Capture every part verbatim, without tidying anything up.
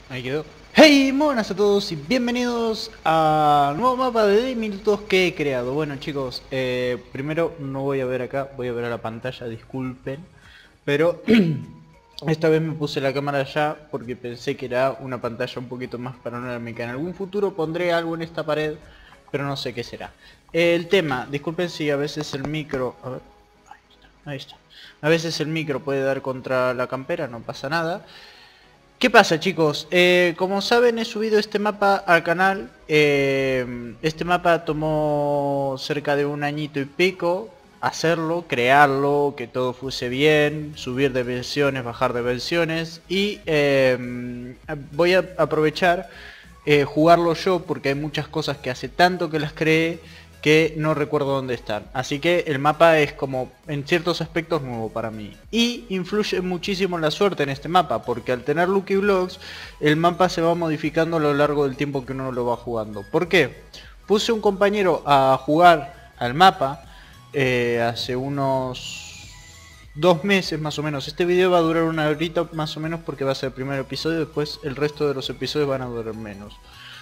Ahí quedó. Hey, muy buenas a todos y bienvenidos al nuevo mapa de diez minutos que he creado. Bueno chicos, eh, primero no voy a ver acá, voy a ver a la pantalla, disculpen. Pero esta vez me puse la cámara allá porque pensé que era una pantalla un poquito más panorámica. En algún futuro pondré algo en esta pared, pero no sé qué será. El tema, disculpen si a veces el micro... A ver, ahí está, ahí está. A veces el micro puede dar contra la campera, no pasa nada. ¿Qué pasa chicos? Eh, como saben he subido este mapa al canal. eh, Este mapa tomó cerca de un añito y pico hacerlo, crearlo, que todo fuese bien, subir de versiones, bajar de versiones. Y eh, voy a aprovechar eh, jugarlo yo porque hay muchas cosas que hace tanto que las creé que no recuerdo dónde están. Así que el mapa es como en ciertos aspectos nuevo para mí. Y influye muchísimo la suerte en este mapa, porque al tener Lucky Blocks, el mapa se va modificando a lo largo del tiempo que uno lo va jugando. ¿Por qué? Puse un compañero a jugar al mapa eh, hace unos dos meses más o menos. Este video va a durar una horita más o menos porque va a ser el primer episodio, después el resto de los episodios van a durar menos.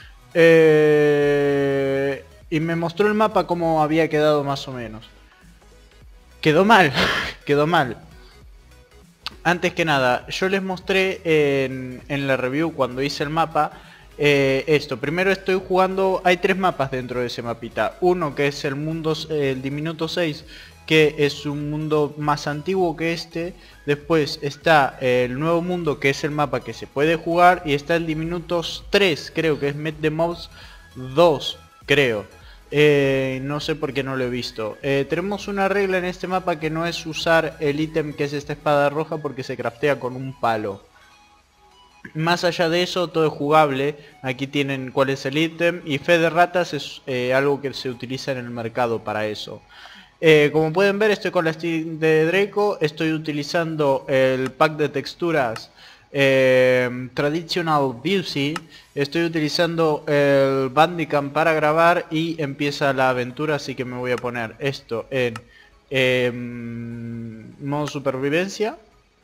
Eh... Y me mostró el mapa como había quedado más o menos. Quedó mal, quedó mal. Antes que nada, yo les mostré en, en la review cuando hice el mapa eh, esto. Primero estoy jugando, hay tres mapas dentro de ese mapita. Uno que es el mundo, el diminuto seis, que es un mundo más antiguo que este. Después está el nuevo mundo, que es el mapa que se puede jugar. Y está el diminutos tres, creo que es Met the Mobs dos, creo. Eh, no sé por qué no lo he visto. Eh, tenemos una regla en este mapa que no es usar el ítem que es esta espada roja porque se craftea con un palo. Más allá de eso todo es jugable. Aquí tienen cuál es el ítem y fe de ratas es eh, algo que se utiliza en el mercado para eso. Eh, como pueden ver estoy con la Steam de Draco, estoy utilizando el pack de texturas eh, Traditional Beauty, estoy utilizando el Bandicam para grabar y empieza la aventura, así que me voy a poner esto en eh, modo supervivencia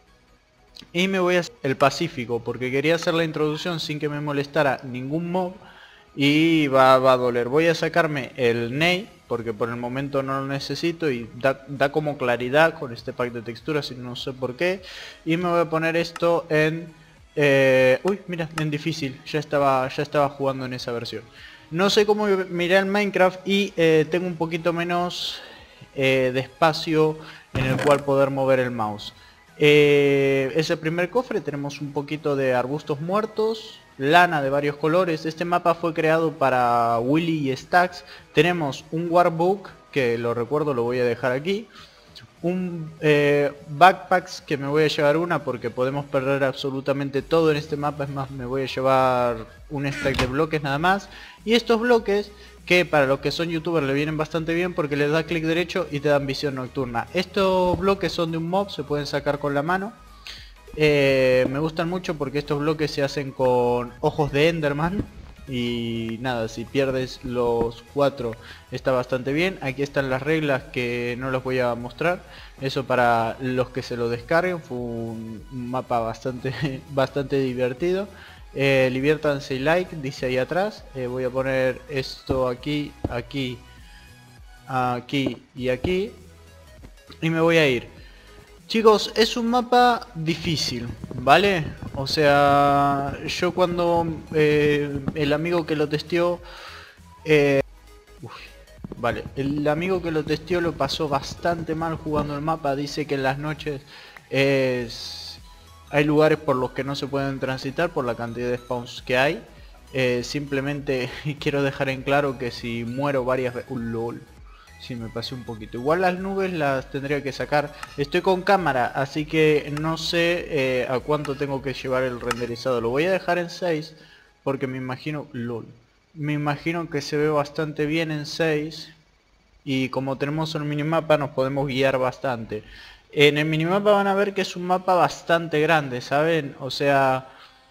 y me voy a hacer el Pacífico porque quería hacer la introducción sin que me molestara ningún mob y va, va a doler. Voy a sacarme el Ney porque por el momento no lo necesito y da, da como claridad con este pack de texturas y no sé por qué. Y me voy a poner esto en... Eh, uy, mira, en difícil, ya estaba, ya estaba jugando en esa versión. No sé cómo miré el Minecraft y eh, tengo un poquito menos eh, de espacio en el cual poder mover el mouse. Eh, es el primer cofre, tenemos un poquito de arbustos muertos, lana de varios colores. Este mapa fue creado para Willy y Stacks. Tenemos un Warbook, que lo recuerdo, lo voy a dejar aquí. Un eh, backpacks, que me voy a llevar una porque podemos perder absolutamente todo en este mapa. Es más, me voy a llevar un stack de bloques nada más. Y estos bloques, que para los que son youtubers le vienen bastante bien porque les da clic derecho y te dan visión nocturna. Estos bloques son de un mob, se pueden sacar con la mano. Eh, me gustan mucho porque estos bloques se hacen con ojos de Enderman. Y nada, si pierdes los cuatro está bastante bien. Aquí están las reglas que no las voy a mostrar. Eso para los que se lo descarguen. Fue un mapa bastante, bastante divertido. Eh, diviértanse y like, dice ahí atrás. Eh, voy a poner esto aquí, aquí, aquí y aquí. Y me voy a ir. Chicos, es un mapa difícil, ¿vale? O sea, yo cuando eh, el amigo que lo testeó... Eh, uf, vale, el amigo que lo testeó lo pasó bastante mal jugando el mapa. Dice que en las noches es... hay lugares por los que no se pueden transitar por la cantidad de spawns que hay. Eh, simplemente quiero dejar en claro que si muero varias veces... Uh, lol. Sí, me pasé un poquito. Igual las nubes las tendría que sacar. Estoy con cámara, así que no sé eh, a cuánto tengo que llevar el renderizado. Lo voy a dejar en seis porque me imagino... LOL. Me imagino que se ve bastante bien en seis. Y como tenemos el minimapa nos podemos guiar bastante. En el minimapa van a ver que es un mapa bastante grande, ¿saben? O sea...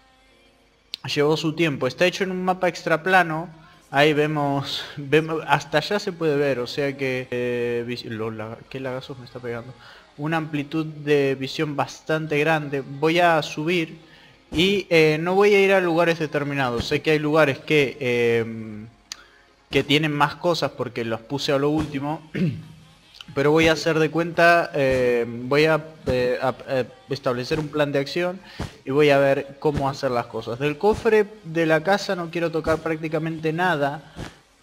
llevó su tiempo. Está hecho en un mapa extra plano. Ahí vemos, vemos, hasta allá se puede ver, o sea que... Eh, lo, la, ¿qué lagazos me está pegando? Una amplitud de visión bastante grande. Voy a subir Y eh, no voy a ir a lugares determinados. Sé que hay lugares que, eh, que tienen más cosas porque los puse a lo último. Pero voy a hacer de cuenta, eh, voy a, eh, a, a establecer un plan de acción y voy a ver cómo hacer las cosas. Del cofre de la casa no quiero tocar prácticamente nada.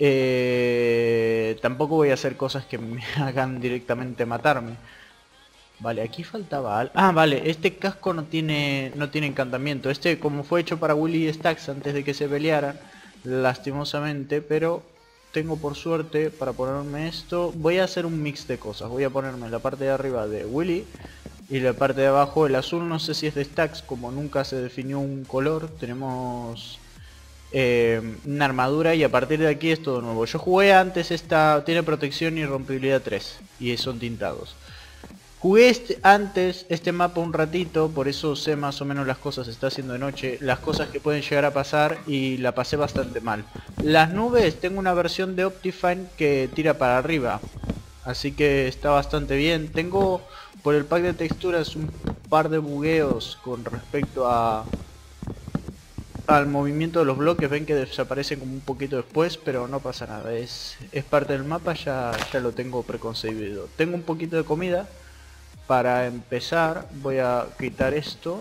Eh, tampoco voy a hacer cosas que me hagan directamente matarme. Vale, aquí faltaba algo. Ah, vale, este casco no tiene no tiene encantamiento. Este, como fue hecho para Willy y Stacks antes de que se pelearan, lastimosamente, pero tengo por suerte para ponerme esto. Voy a hacer un mix de cosas. Voy a ponerme la parte de arriba de Willy y la parte de abajo el azul. No sé si es de Stacks, como nunca se definió un color. Tenemos eh, una armadura y a partir de aquí es todo nuevo. Yo jugué antes esta, tiene protección y rompibilidad tres y son tintados. Jugué este, antes este mapa un ratito, por eso sé más o menos las cosas, se está haciendo de noche, las cosas que pueden llegar a pasar y la pasé bastante mal. Las nubes, tengo una versión de Optifine que tira para arriba, así que está bastante bien. Tengo por el pack de texturas un par de bugueos con respecto a al movimiento de los bloques, ven que desaparecen como un poquito después, pero no pasa nada, es, es parte del mapa, ya, ya lo tengo preconcebido. Tengo un poquito de comida. Para empezar voy a quitar esto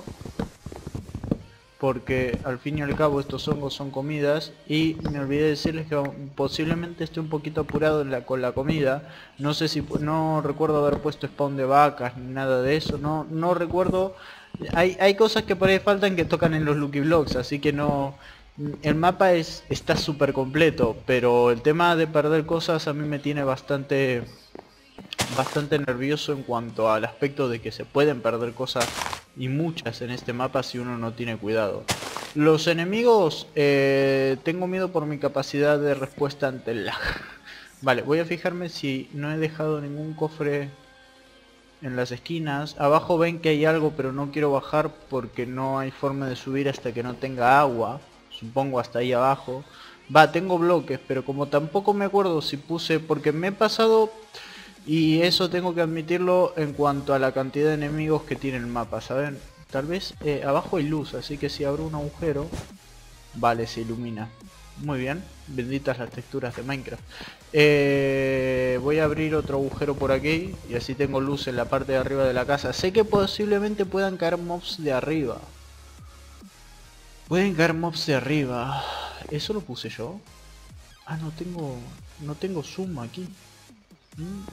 porque al fin y al cabo estos hongos son comidas y me olvidé de decirles que posiblemente esté un poquito apurado en la, con la comida. No sé si, no recuerdo haber puesto spawn de vacas ni nada de eso, no, no recuerdo. Hay, hay cosas que por ahí faltan que tocan en los Lucky Blocks, así que no. El mapa es está súper completo, pero el tema de perder cosas a mí me tiene bastante bastante nervioso en cuanto al aspecto de que se pueden perder cosas y muchas en este mapa si uno no tiene cuidado. Los enemigos, eh, tengo miedo por mi capacidad de respuesta ante el lag. Vale, voy a fijarme si no he dejado ningún cofre en las esquinas. Abajo ven que hay algo, pero no quiero bajar porque no hay forma de subir hasta que no tenga agua. Supongo hasta ahí abajo. Va, tengo bloques, pero como tampoco me acuerdo si puse, porque me he pasado. Y eso tengo que admitirlo en cuanto a la cantidad de enemigos que tiene el mapa, ¿saben? Tal vez eh, abajo hay luz, así que si abro un agujero, vale, se ilumina. Muy bien, benditas las texturas de Minecraft. Eh, voy a abrir otro agujero por aquí y así tengo luz en la parte de arriba de la casa. Sé que posiblemente puedan caer mobs de arriba. Pueden caer mobs de arriba. ¿Eso lo puse yo? Ah, no tengo, no tengo zoom aquí. ¿Mm?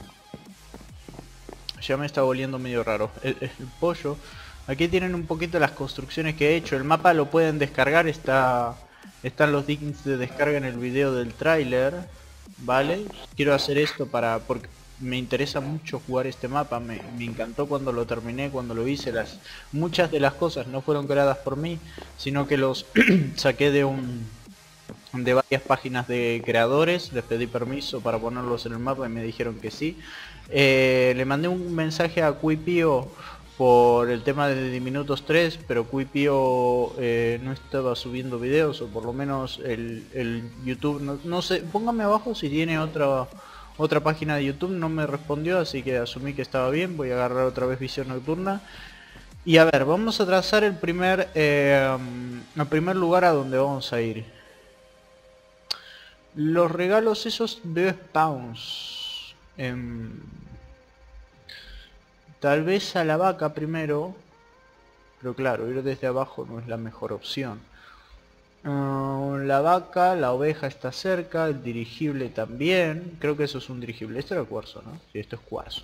Ya me está volviendo medio raro el, el pollo. Aquí tienen un poquito las construcciones que he hecho. El mapa lo pueden descargar, está están los links de descarga en el video del tráiler, vale. Quiero hacer esto para porque me interesa mucho jugar este mapa. Me, me encantó cuando lo terminé, cuando lo hice. Las muchas de las cosas no fueron creadas por mí, sino que los saqué de un de varias páginas de creadores. Les pedí permiso para ponerlos en el mapa y me dijeron que sí. Eh, le mandé un mensaje a Cuipio por el tema de Diminutos tres, pero Cuipio eh, no estaba subiendo videos, o por lo menos el, el YouTube, no, no sé, póngame abajo si tiene otra otra página de YouTube. No me respondió, así que asumí que estaba bien. Voy a agarrar otra vez Visión Nocturna. Y a ver, vamos a trazar el primer, eh, el primer lugar a donde vamos a ir. Los regalos esos veo spawns. Eh, tal vez a la vaca primero. Pero claro, ir desde abajo no es la mejor opción. Uh, la vaca, la oveja está cerca, el dirigible también. Creo que eso es un dirigible. Esto era cuarzo, ¿no? Sí, esto es cuarzo.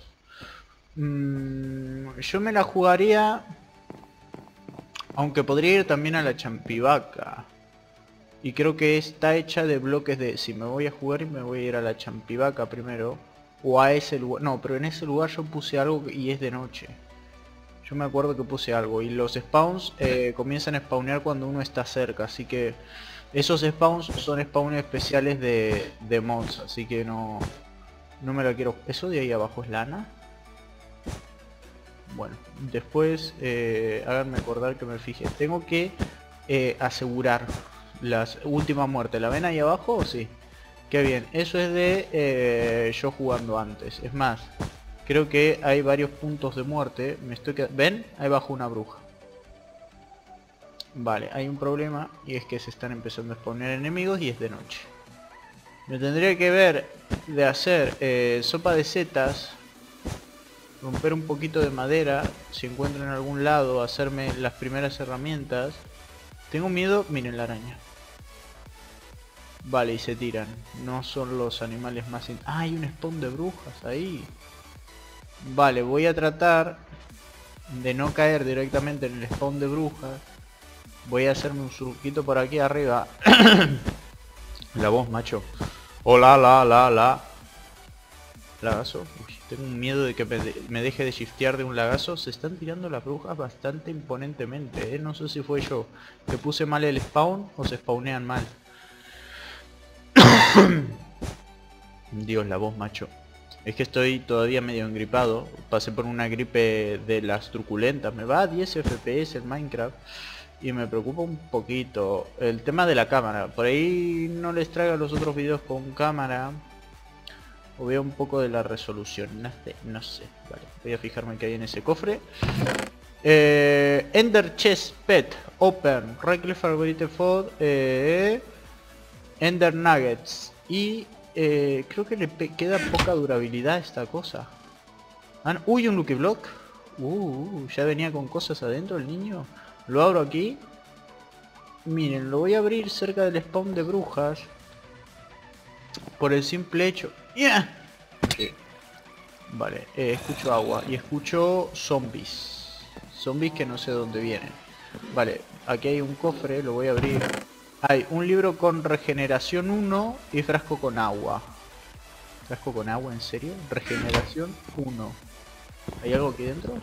Mm, yo me la jugaría. Aunque podría ir también a la champivaca. Y creo que está hecha de bloques de... Si me voy a jugar y me voy a ir a la champivaca primero. O a ese lugar... No, pero en ese lugar yo puse algo y es de noche. Yo me acuerdo que puse algo. Y los spawns eh, comienzan a spawnear cuando uno está cerca. Así que... Esos spawns son spawns especiales de, de mods. Así que no... No me la quiero... ¿Eso de ahí abajo es lana? Bueno, después... Eh, háganme acordar que me fije. Tengo que eh, asegurar... La última muerte, ¿la ven ahí abajo o sí? Qué bien, eso es de eh, yo jugando antes. Es más, creo que hay varios puntos de muerte. Me estoy qued... ¿Ven? Ahí bajo una bruja. Vale, hay un problema y es que se están empezando a spawnear enemigos y es de noche. Me tendría que ver de hacer eh, sopa de setas, romper un poquito de madera, si encuentro en algún lado, hacerme las primeras herramientas. Tengo miedo, miren la araña. Vale, y se tiran. No son los animales más... In... Ah, hay un spawn de brujas ahí. Vale, voy a tratar de no caer directamente en el spawn de brujas. Voy a hacerme un surquito por aquí arriba. La voz, macho. Hola, la, la, la. Lagazo. Uy, tengo un miedo de que me, de me deje de shiftear de un lagazo. Se están tirando las brujas bastante imponentemente, ¿eh? No sé si fue yo que puse mal el spawn o se spawnean mal. Dios, la voz, macho. Es que estoy todavía medio engripado. Pasé por una gripe de las truculentas. Me va a diez F P S en Minecraft. Y me preocupa un poquito el tema de la cámara. Por ahí no les traigo los otros videos con cámara. O veo un poco de la resolución. No sé, no sé. Vale, voy a fijarme que hay en ese cofre. Eh, Ender Chest Pet. Open. Right click favorite food. Eh, Ender Nuggets. Y eh, creo que le queda poca durabilidad a esta cosa. Ah, no. Uy, un Lucky Block. Uh, ya venía con cosas adentro el niño. Lo abro aquí. Miren, lo voy a abrir cerca del spawn de brujas. Por el simple hecho... ¡Yeah! Okay. Vale, eh, escucho agua y escucho zombies. Zombies que no sé dónde vienen. Vale, aquí hay un cofre, lo voy a abrir. Hay un libro con regeneración uno y frasco con agua. ¿Frasco con agua? ¿En serio? Regeneración uno. ¿Hay algo aquí dentro?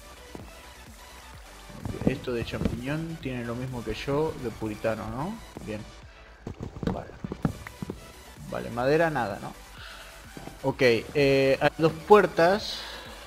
Esto de champiñón tiene lo mismo que yo de puritano, ¿no? Bien. Vale. Vale, madera nada, ¿no? Ok, eh, hay dos puertas.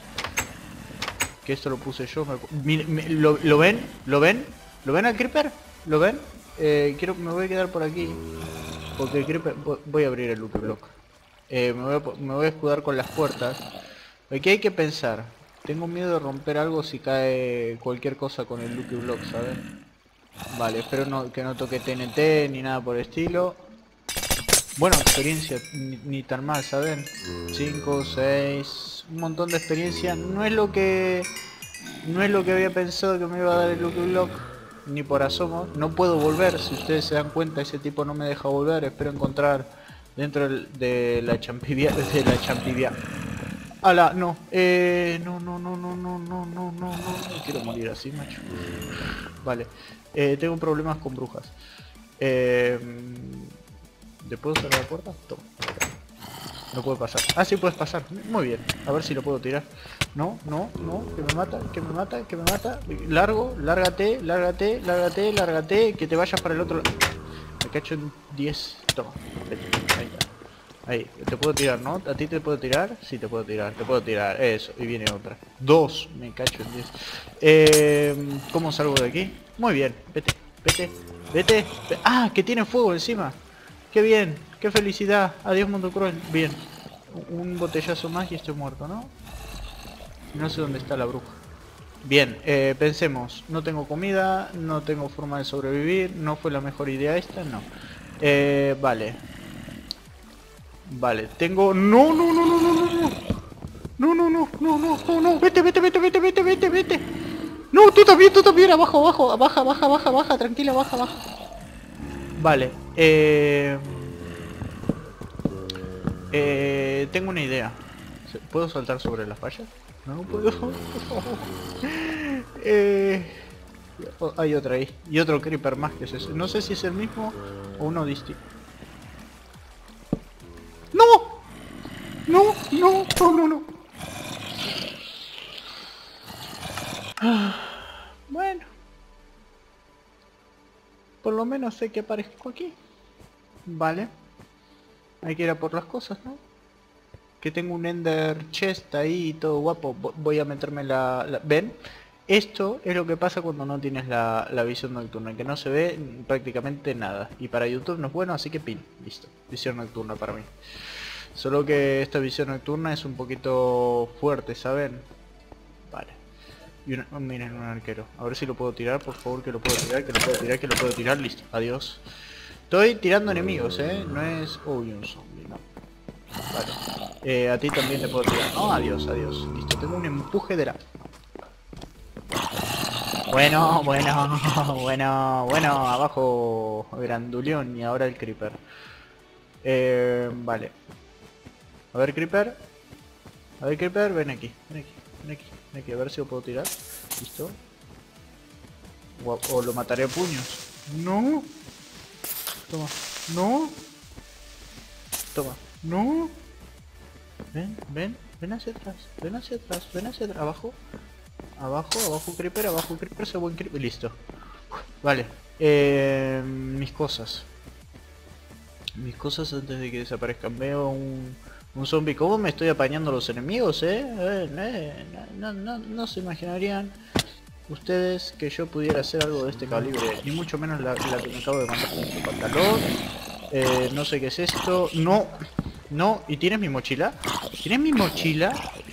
Que esto lo puse yo. Me... Mire, me... ¿Lo, ¿Lo ven? ¿Lo ven? ¿Lo ven al creeper? ¿Lo ven? Eh, quiero, me voy a quedar por aquí. Porque el creeper... Voy a abrir el Lucky Block. Eh, me, voy a, me voy a escudar con las puertas. Aquí hay que pensar. Tengo miedo de romper algo si cae cualquier cosa con el Lucky Block, ¿saben? Vale, espero no, que no toque T N T ni nada por el estilo. Bueno, experiencia, ni, ni tan mal, ¿saben? cinco, seis, un montón de experiencia. No es lo que... No es lo que había pensado que me iba a dar el Lucky Block. Ni por asomo. No puedo volver, si ustedes se dan cuenta, ese tipo no me deja volver. Espero encontrar dentro de la champivia... De la champivia... ¡Hala! No, eh... No, no, no, no, no, no, no, no, no, no quiero morir así, macho. Vale, eh, tengo problemas con brujas. Eh... ¿Le puedo cerrar la puerta? Toma. No puede pasar. Ah, sí puedes pasar. Muy bien. A ver si lo puedo tirar. No, no, no. Que me mata, que me mata, que me mata. Largo, lárgate, lárgate, lárgate, lárgate. Que te vayas para el otro lado. Me cacho en diez. Toma. Ahí está. Ahí, te puedo tirar, ¿no? ¿A ti te puedo tirar? Sí, te puedo tirar, te puedo tirar, eso, y viene otra. Dos, me cacho en diez. Eh, ¿Cómo salgo de aquí? Muy bien, vete, vete, vete. Ah, que tiene fuego encima. Qué bien, qué felicidad. Adiós, mundo cruel. Bien, un botellazo más y estoy muerto, ¿no? No sé dónde está la bruja. Bien, eh, pensemos, no tengo comida, no tengo forma de sobrevivir, no fue la mejor idea esta, no. Eh, vale. Vale, tengo... No, no, no, no, no, no, no. No, no, no, no, no, no, no. Vete, vete, vete, vete, vete, vete, vete. No, tú también, tú también. Abajo, abajo, baja, baja, baja, baja. Tranquila, baja, baja. Vale, eh... Eh... Tengo una idea. ¿Puedo saltar sobre las vallas? No puedo. eh... Hay otra ahí. Y otro creeper más que es ese. No sé si es el mismo o uno distinto. ¡No! No, no, no, no, no. Bueno. Por lo menos sé que aparezco aquí. Vale. Hay que ir a por las cosas, ¿no? Que tengo un Ender Chest ahí y todo guapo. Voy a meterme la, la... ¿Ven? Esto es lo que pasa cuando no tienes la, la visión nocturna, que no se ve prácticamente nada. Y para YouTube no es bueno, así que pin. Listo. Visión nocturna para mí. Solo que esta visión nocturna es un poquito fuerte, ¿saben? Vale. Y una... oh, miren, un arquero. A ver si lo puedo tirar, por favor, que lo puedo tirar, que lo puedo tirar, que lo puedo tirar. Listo, adiós. Estoy tirando enemigos, ¿eh? No es... uy, un zombie, no. Vale. Eh, a ti también te puedo tirar. No, adiós, adiós. Listo, tengo un empuje de la... Bueno, bueno, bueno, bueno, abajo Granduleón y ahora el Creeper. Eh, vale. A ver, Creeper. A ver, Creeper, ven aquí, ven aquí, ven aquí, ven aquí, a ver si lo puedo tirar. Listo. O, o lo mataré a puños. No. Toma. No. Toma. No. Ven, ven, ven hacia atrás, ven hacia atrás, ven hacia atrás, abajo. Abajo, abajo Creeper, abajo Creeper, se buen Creeper, listo. Vale. Eh, mis cosas. Mis cosas antes de que desaparezcan. Veo un, un zombie. ¿Cómo me estoy apañando a los enemigos, eh? eh, eh no, no, no se imaginarían ustedes que yo pudiera hacer algo de este calibre. Ni mucho menos la, la que me acabo de mandar con su pantalón. Eh, no sé qué es esto. No. No. ¿Y tienes mi mochila? ¿Tienes mi mochila?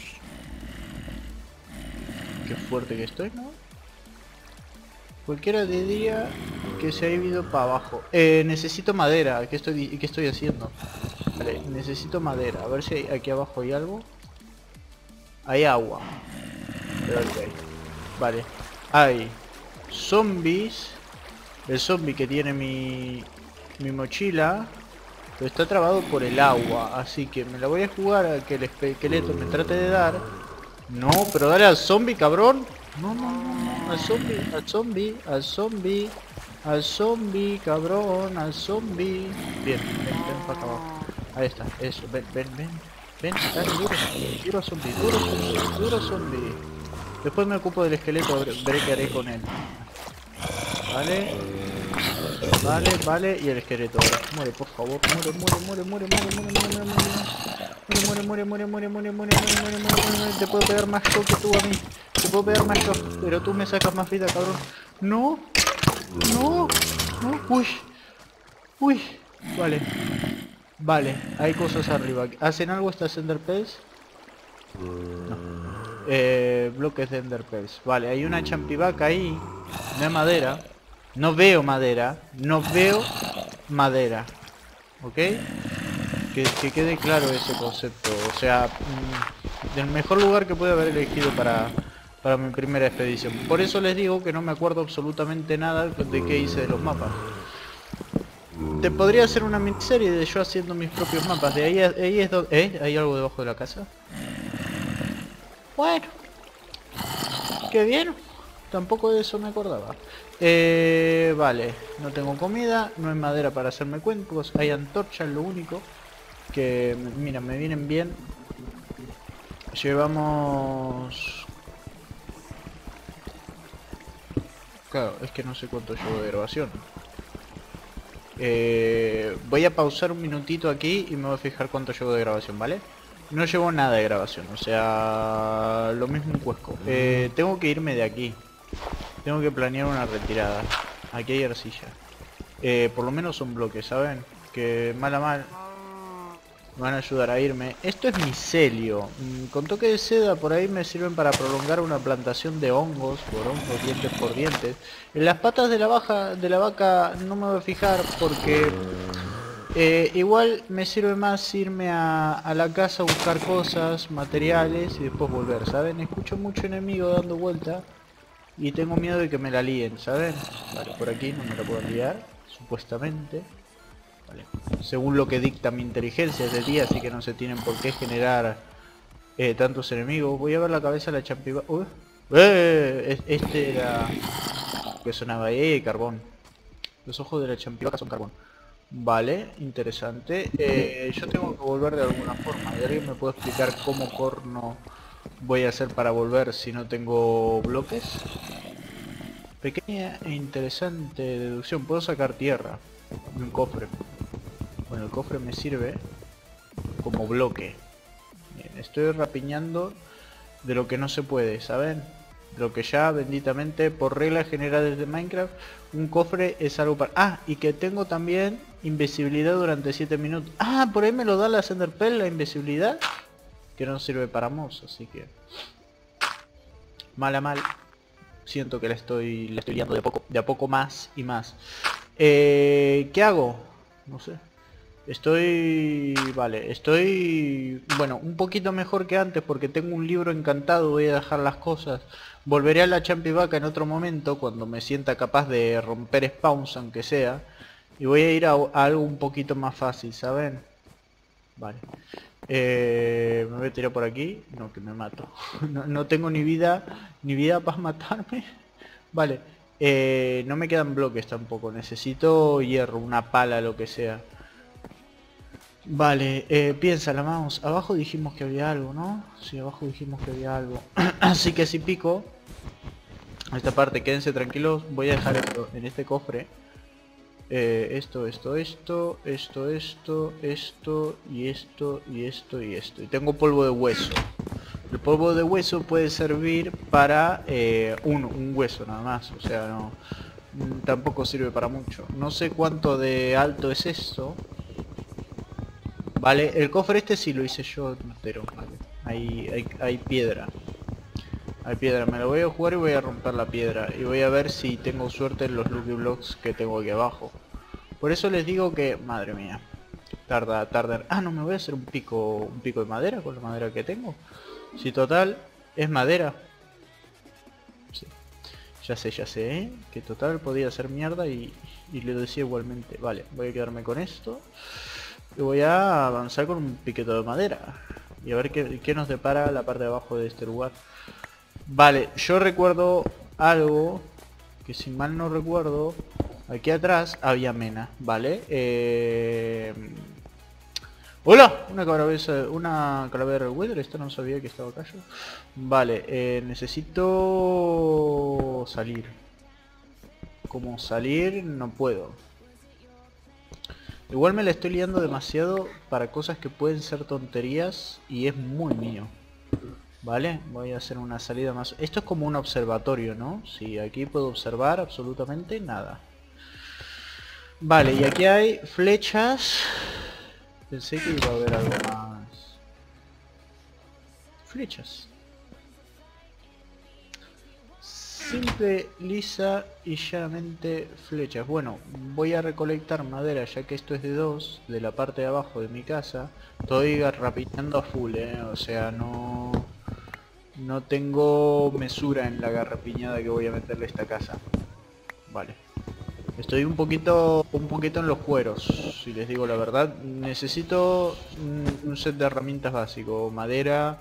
Qué fuerte que estoy, ¿no? Cualquiera diría que se ha ido para abajo. Eh, necesito madera. ¿Qué estoy, qué estoy haciendo? Vale, necesito madera. A ver si hay, aquí abajo hay algo. Hay agua. Pero okay. Vale. Hay zombies. El zombie que tiene mi, mi mochila. Pero está trabado por el agua. Así que me la voy a jugar a que el esqueleto me trate de dar. No, pero dale al zombie, cabrón. No, no, no, no. Al zombie, al zombie, al zombie. Al zombie, cabrón, al zombie. Bien, ven, ven para acá abajo. Ahí está, eso, ven, ven, ven. Ven, dale, duro, duro zombie, duro zombie, duro zombie. Después me ocupo del esqueleto, veré qué haré con él. Vale. Vale, vale, y el esqueleto ahora. Muere, por favor, muere, muere, muere, muere, muere, muere, muere, muere, muere, muere, muere, muere, muere, muere, muere, muere, muere, muere, muere, te puedo pegar más yo que tú a mí. Te puedo pegar más yo, pero tú me sacas más vida, cabrón. No, no, no, uy, uy, vale, vale, hay cosas arriba. ¿Hacen algo estas enderpearls? No. Eh, bloques de enderpearls. Vale, hay una champivaca ahí, no hay madera. No veo madera, no veo madera, ¿ok? Que, que quede claro ese concepto, o sea, mmm, el mejor lugar que pude haber elegido para, para mi primera expedición. Por eso les digo que no me acuerdo absolutamente nada de qué hice de los mapas. Te podría hacer una miniserie de yo haciendo mis propios mapas, de ahí, ahí es donde... ¿Eh? ¿Hay algo debajo de la casa? Bueno, qué bien, tampoco de eso me acordaba. Eh, vale, no tengo comida, no hay madera para hacerme cuencos, hay antorchas, lo único que, mira, me vienen bien. Llevamos... Claro, es que no sé cuánto llevo de grabación. Eh, voy a pausar un minutito aquí y me voy a fijar cuánto llevo de grabación, ¿vale? No llevo nada de grabación, o sea, lo mismo un cuesco. Eh, tengo que irme de aquí. Tengo que planear una retirada. Aquí hay arcilla. Eh, por lo menos son bloques, ¿saben? Que mal a mal me van a ayudar a irme. Esto es micelio. Mm, con toque de seda por ahí me sirven para prolongar una plantación de hongos, por hongos, dientes por dientes. En las patas de la, baja, de la vaca no me voy a fijar porque... Eh, igual me sirve más irme a, a la casa a buscar cosas, materiales y después volver, ¿saben? Escucho mucho enemigo dando vuelta. Y tengo miedo de que me la líen, ¿saben? Vale, por aquí no me la puedo liar, supuestamente. Vale. Según lo que dicta mi inteligencia es de día, así que no se tienen por qué generar eh, tantos enemigos. Voy a ver la cabeza de la champiva... ¡Uy! ¡Eh! Este era... que sonaba ahí, carbón. Los ojos de la champivaca son carbón. Vale, interesante. Eh, yo tengo que volver de alguna forma. ¿Y alguien me puede explicar cómo corno voy a hacer para volver si no tengo bloques? Pequeña e interesante deducción. Puedo sacar tierra de un cofre. Bueno, el cofre me sirve como bloque. Bien, estoy rapiñando de lo que no se puede, ¿saben? De lo que ya, benditamente, por reglas generales de Minecraft, un cofre es algo para... Ah, y que tengo también invisibilidad durante siete minutos. Ah, por ahí me lo da la Enderpearl, la invisibilidad. Que no sirve para mouse, así que... Mal a mal. siento que la estoy, la estoy liando de a poco, de a poco más y más. Eh, ¿Qué hago? No sé. Estoy... Vale, estoy... Bueno, un poquito mejor que antes porque tengo un libro encantado, voy a dejar las cosas. Volveré a la Champivaca en otro momento, cuando me sienta capaz de romper spawns, aunque sea. Y voy a ir a, a algo un poquito más fácil, ¿saben? Vale. Eh, me voy a tirar por aquí. No, que me mato. No, no tengo ni vida, ni vida para matarme. Vale. Eh, no me quedan bloques tampoco. Necesito hierro, una pala, lo que sea. Vale, eh, piensa la mouse. Abajo dijimos que había algo, ¿no? Sí, abajo dijimos que había algo. Así que si pico esta parte, quédense tranquilos. Voy a dejar esto en este cofre. Eh, esto, esto, esto, esto, esto, esto, y esto, y esto, y esto. Y tengo polvo de hueso. El polvo de hueso puede servir para eh, uno, un hueso nada más. O sea, no, tampoco sirve para mucho. No sé cuánto de alto es esto. Vale, el cofre este sí lo hice yo entero, vale. Hay, hay, hay piedra. Hay piedra, me lo voy a jugar y voy a romper la piedra. Y voy a ver si tengo suerte en los Lucky Blocks que tengo aquí abajo. Por eso les digo que, madre mía, tarda, tarda. Ah, no, me voy a hacer un pico, un pico de madera con la madera que tengo. Si total, es madera. Sí. Ya sé, ya sé, ¿eh? Que total podía hacer mierda y, y le decía igualmente. Vale, voy a quedarme con esto. Y voy a avanzar con un piqueto de madera. Y a ver qué, qué nos depara la parte de abajo de este lugar. Vale, yo recuerdo algo que, si mal no recuerdo, aquí atrás había mena, ¿vale? Eh... ¡Hola! Una calavera, una calavera de Wither, esto no sabía que estaba acá yo. Vale, eh, necesito salir. Como salir no puedo. Igual me la estoy liando demasiado para cosas que pueden ser tonterías y es muy mío. Vale, voy a hacer una salida más. Esto es como un observatorio, ¿no? Sí, aquí puedo observar absolutamente nada. Vale, y aquí hay flechas. Pensé que iba a haber algo más. Flechas. Simple, lisa y llanamente flechas. Bueno, voy a recolectar madera ya que esto es de dos, de la parte de abajo de mi casa. Estoy garrapiñando a full, eh. O sea, no... No tengo mesura en la garrapiñada que voy a meterle a esta casa. Vale. Estoy un poquito un poquito en los cueros, si les digo la verdad. Necesito un, un set de herramientas básico. Madera,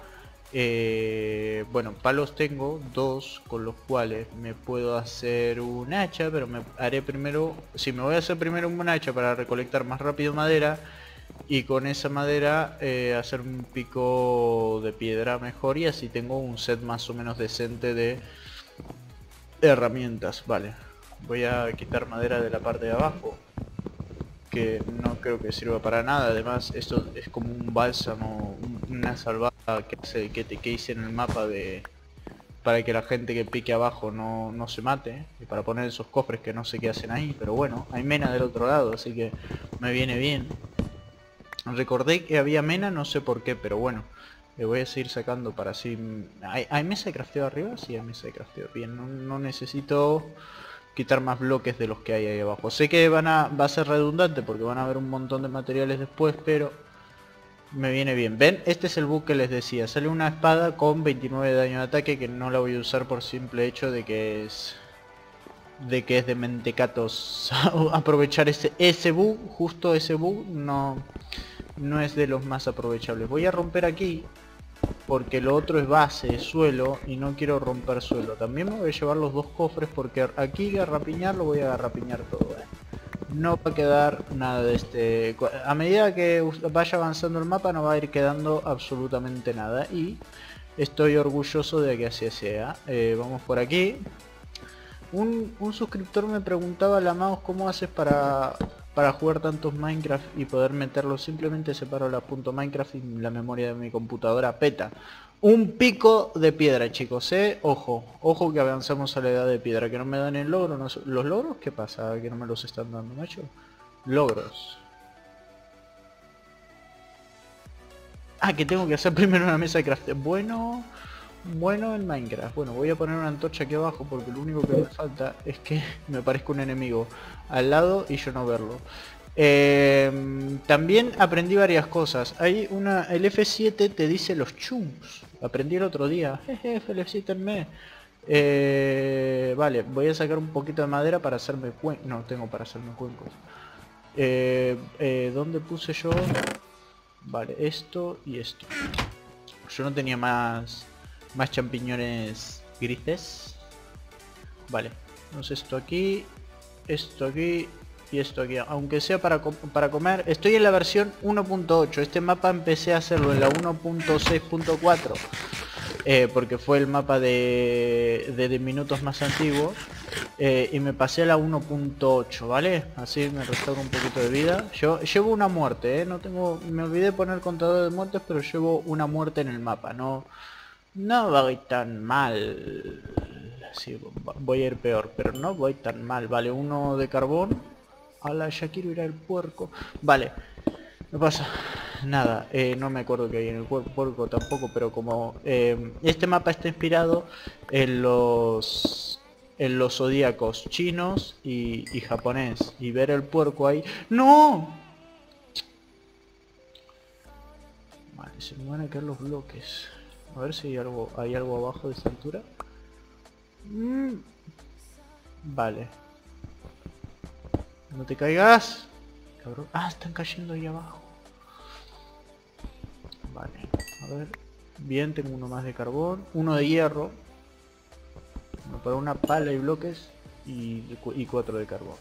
eh, bueno, palos tengo dos con los cuales me puedo hacer un hacha, pero me haré primero, si me voy a hacer primero un hacha para recolectar más rápido madera, y con esa madera eh, hacer un pico de piedra mejor, y así tengo un set más o menos decente de herramientas. Vale, voy a quitar madera de la parte de abajo, que no creo que sirva para nada. Además esto es como un bálsamo, una salvada que, hace, que, te, que hice en el mapa de para que la gente que pique abajo no, no se mate, y para poner esos cofres que no sé qué hacen ahí, pero bueno, hay mena del otro lado, así que me viene bien. Recordé que había mena, no sé por qué, pero bueno, le voy a seguir sacando para así... ¿Hay, ¿Hay mesa de crafteo arriba? Sí, hay mesa de crafteo. Bien, no, no necesito quitar más bloques de los que hay ahí abajo. Sé que van a, va a ser redundante porque van a haber un montón de materiales después, pero me viene bien. ¿Ven? Este es el bug que les decía. Sale una espada con veintinueve de daño de ataque, que no la voy a usar por simple hecho de que es... de que es de mentecatos aprovechar ese, ese bug, justo ese bug, no... no es de los más aprovechables. Voy a romper aquí porque lo otro es base, es suelo, y no quiero romper suelo. También me voy a llevar los dos cofres porque aquí garrapiñar lo voy a garrapiñar todo, ¿eh? No va a quedar nada de este... A medida que vaya avanzando el mapa no va a ir quedando absolutamente nada, y estoy orgulloso de que así sea. Eh, vamos por aquí. Un, un suscriptor me preguntaba, la mouse, ¿cómo haces para... para jugar tantos Minecraft y poder meterlo? Simplemente separo la punto Minecraft y la memoria de mi computadora peta. Un pico de piedra, chicos, eh. Ojo, ojo que avanzamos a la edad de piedra. Que no me dan el logro. No, ¿los logros? ¿Qué pasa? Que no me los están dando, macho. Logros. Ah, que tengo que hacer primero una mesa de craft. Bueno, bueno en Minecraft. Bueno, voy a poner una antorcha aquí abajo porque lo único que me falta es que me parezca un enemigo al lado y yo no verlo. Eh, también aprendí varias cosas. Hay una... El F siete te dice los chunks. Aprendí el otro día. Jeje, felicítenme. Eh, vale, voy a sacar un poquito de madera para hacerme cuencos. No tengo para hacerme cuencos. Eh, eh, ¿Dónde puse yo? Vale, esto y esto. Yo no tenía más más champiñones grises. Vale, entonces esto aquí, esto aquí y esto aquí. Aunque sea para, com para comer. Estoy en la versión uno punto ocho. Este mapa empecé a hacerlo en la uno punto seis punto cuatro. Eh, porque fue el mapa de, de, de minutos más antiguos. Eh, y me pasé a la uno punto ocho, ¿vale? Así me restauro un poquito de vida. Yo llevo una muerte, ¿eh? No tengo... Me olvidé de poner contador de muertes, pero llevo una muerte en el mapa. No, no voy tan mal. Sí, voy a ir peor, pero no voy tan mal. Vale, uno de carbón. Ala, ya quiero ir al puerco. Vale, no pasa nada. Eh, no me acuerdo que hay en el puerco tampoco, pero como eh, este mapa está inspirado en los... en los zodíacos chinos y, y japonés, y ver el puerco ahí. ¡No! Vale, se me van a caer los bloques. A ver si hay algo, hay algo abajo de esta altura. Mm. Vale. No te caigas, cabrón. Ah, están cayendo ahí abajo. Vale, a ver. Bien, tengo uno más de carbón, uno de hierro. Para una pala y bloques y, y cuatro de carbón.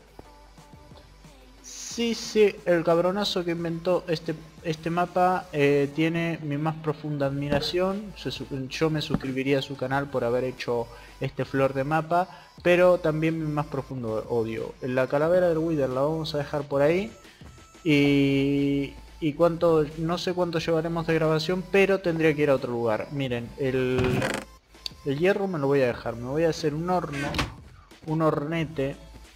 Sí, sí, el cabronazo que inventó este, este mapa eh, tiene mi más profunda admiración. Se, yo me suscribiría a su canal por haber hecho este flor de mapa, pero también mi más profundo odio. La calavera del Wither la vamos a dejar por ahí. Y, y cuánto, no sé cuánto llevaremos de grabación, pero tendría que ir a otro lugar. Miren, el... El hierro me lo voy a dejar, me voy a hacer un horno, un hornete.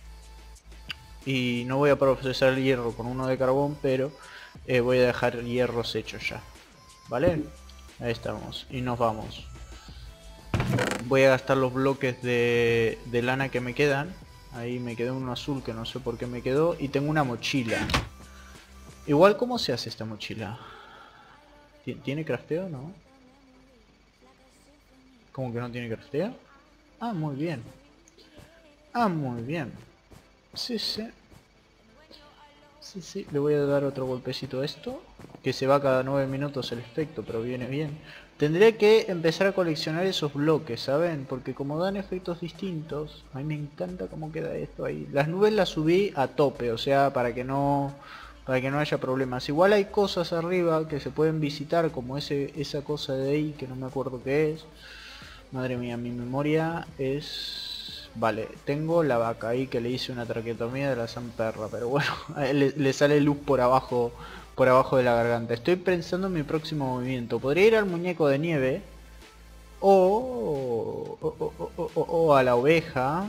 Y no voy a procesar el hierro con uno de carbón, pero eh, voy a dejar hierros hechos ya. ¿Vale? Ahí estamos, y nos vamos. Voy a gastar los bloques de, de lana que me quedan. Ahí me quedó uno azul que no sé por qué me quedó. Y tengo una mochila. Igual, ¿cómo se hace esta mochila? ¿Tiene crafteo, no? ¿Cómo que no tiene crafteo? Ah, muy bien. Ah, muy bien. Sí, sí. Sí, sí. Le voy a dar otro golpecito a esto. Que se va cada nueve minutos el efecto, pero viene bien. Tendré que empezar a coleccionar esos bloques, ¿saben? Porque como dan efectos distintos, a mí me encanta cómo queda esto ahí. Las nubes las subí a tope, o sea, para que no... para que no haya problemas. Igual hay cosas arriba que se pueden visitar, como ese esa cosa de ahí, que no me acuerdo qué es. Madre mía, mi memoria es... Vale, tengo la vaca ahí que le hice una traqueotomía de la Zamperra, pero bueno, le, le sale luz por abajo, por abajo de la garganta. Estoy pensando en mi próximo movimiento. Podría ir al muñeco de nieve o, o, o, o, o, o a la oveja.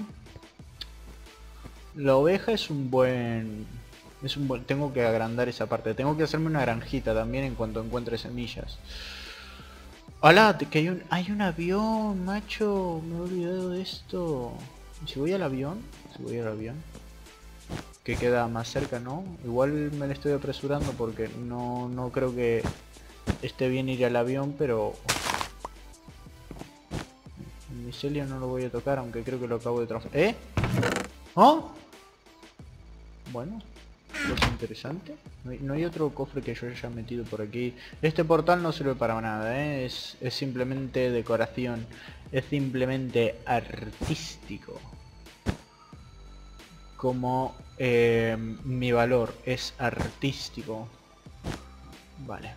La oveja es un buen... Es un buen... Tengo que agrandar esa parte. Tengo que hacerme una granjita también en cuanto encuentre semillas. Hola, que hay un, hay un avión, macho. Me he olvidado de esto. ¿Y si voy al avión? Si voy al avión. Que queda más cerca, ¿no? Igual me le estoy apresurando porque no, no creo que esté bien ir al avión, pero... El micelio no lo voy a tocar, aunque creo que lo acabo de transformar. ¿Eh? ¿Oh? Bueno. Es interesante. No hay, no hay otro cofre que yo haya metido por aquí. Este portal no sirve para nada, ¿eh? es, es simplemente decoración. Es simplemente artístico. Como eh, mi valor es artístico. Vale.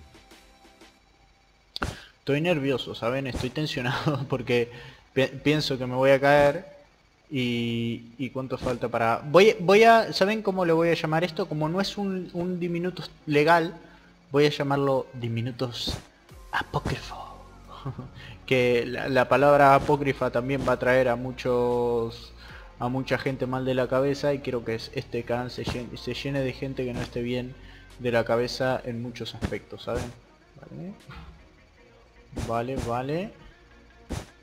Estoy nervioso, ¿saben? Estoy tensionado porque pi pienso que me voy a caer. Y, y cuánto falta para... Voy, voy a... ¿Saben cómo le voy a llamar esto? Como no es un, un diminutos legal, voy a llamarlo diminutos apócrifo. Que la, la palabra apócrifa también va a traer a muchos... a mucha gente mal de la cabeza, y quiero que este canal se llene, se llene de gente que no esté bien de la cabeza en muchos aspectos, ¿saben? Vale, vale, vale.